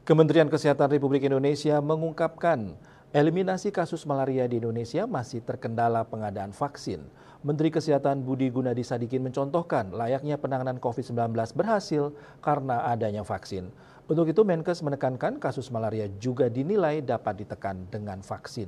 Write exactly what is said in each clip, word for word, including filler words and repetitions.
Kementerian Kesehatan Republik Indonesia mengungkapkan eliminasi kasus malaria di Indonesia masih terkendala pengadaan vaksin. Menteri Kesehatan Budi Gunadi Sadikin mencontohkan layaknya penanganan covid sembilan belas berhasil karena adanya vaksin. Untuk itu Menkes menekankan kasus malaria juga dinilai dapat ditekan dengan vaksin.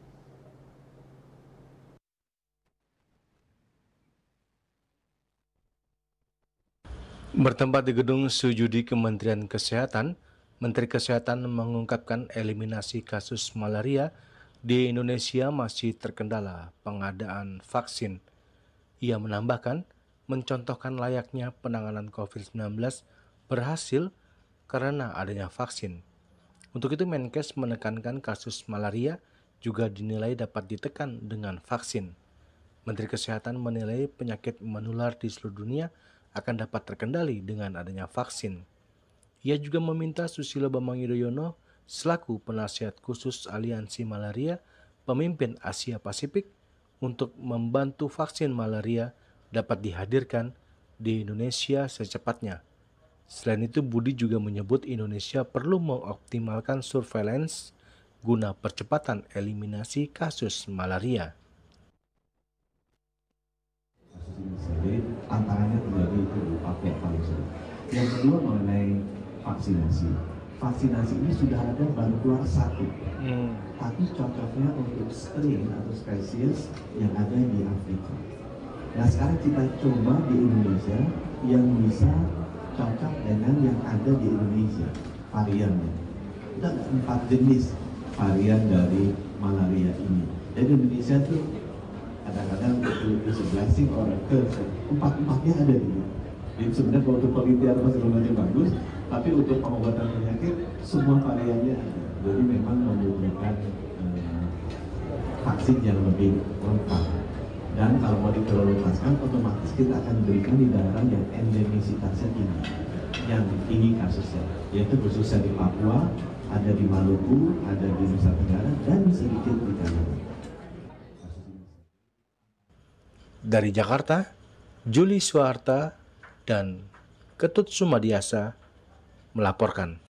Bertempat di gedung Sujudi Kementerian Kesehatan, Menteri Kesehatan mengungkapkan eliminasi kasus malaria di Indonesia masih terkendala pengadaan vaksin. Ia menambahkan, mencontohkan layaknya penanganan covid sembilan belas berhasil karena adanya vaksin. Untuk itu Menkes menekankan kasus malaria juga dinilai dapat ditekan dengan vaksin. Menteri Kesehatan menilai penyakit menular di seluruh dunia akan dapat terkendali dengan adanya vaksin. Ia juga meminta Susilo Bambang Yudhoyono selaku penasihat khusus Aliansi Malaria Pemimpin Asia Pasifik untuk membantu vaksin malaria dapat dihadirkan di Indonesia secepatnya. Selain itu, Budi juga menyebut Indonesia perlu mengoptimalkan surveillance guna percepatan eliminasi kasus malaria. Jadi tantangannya terjadi itu di pakai vaksin. Yang kedua mengenai vaksinasi. Vaksinasi ini sudah ada baru keluar satu, hmm. tapi cocoknya untuk strain atau spesies yang ada di Afrika. Nah sekarang kita coba di Indonesia yang bisa cocok dengan yang ada di Indonesia variannya. Kita ada empat jenis varian dari malaria ini. Jadi Indonesia tuh kadang-kadang itu sebelah sih orang ke empat-empatnya ada di sini. Jadi sebenarnya kalau untuk penelitian apa segala macam bagus, tapi untuk pengobatan penyakit semua variannya ada. Jadi memang membutuhkan eh, vaksin yang lebih lengkap. Dan kalau mau diprioritaskan, otomatis kita akan berikan di daerah yang endemisitasnya tinggi, yang tinggi kasusnya, yaitu khususnya di Papua, ada di Maluku, ada di Nusa Tenggara, dan sedikit di Kalimantan. Dari Jakarta, Juli Suharta dan Ketut Sumadiasa melaporkan.